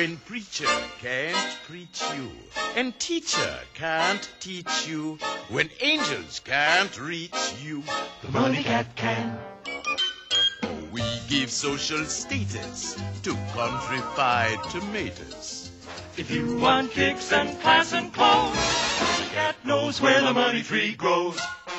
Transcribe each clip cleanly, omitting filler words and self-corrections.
When preacher can't preach you, and teacher can't teach you, when angels can't reach you, the money cat can. We give social status to countrified tomatoes. If you want kicks and class and clothes, the money cat knows where the money tree grows.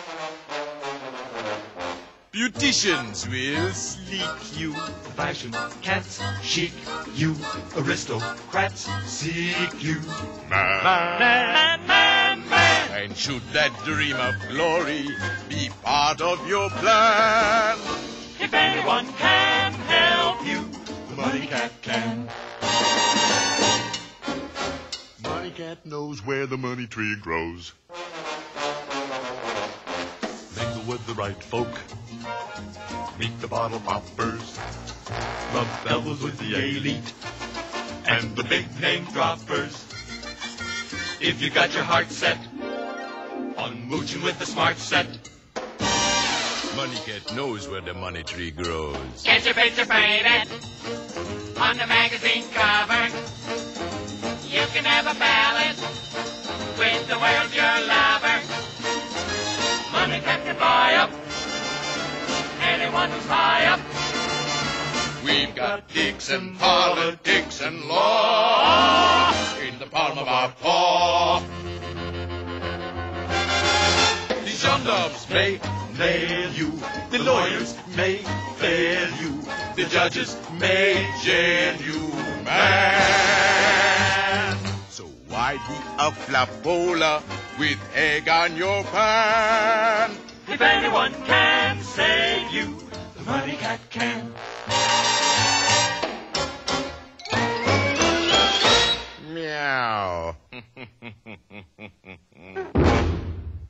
Beauticians will sleek you. Fashion cats chic you. Aristocrats seek you. Man. And should that dream of glory be part of your plan, if anyone can help you, the money cat can. Money cat knows where the money tree grows. Mingle with the right folk. Meet the bottle poppers. Rub elbows with the elite and the big name droppers. If you got your heart set on mooching with the smart set, Money cat knows where the money tree grows. Get your picture painted on the magazine cover. You can have a ballad with the world your lover. Money cat can buy up anyone who's high up. We've got dicks and politics and law in the palm of our paw. These gendarmes may nail you, the lawyers may fail you, the judges may jail you, man. So why be a flapola with egg on your pan? if anyone can save you, the money cat can.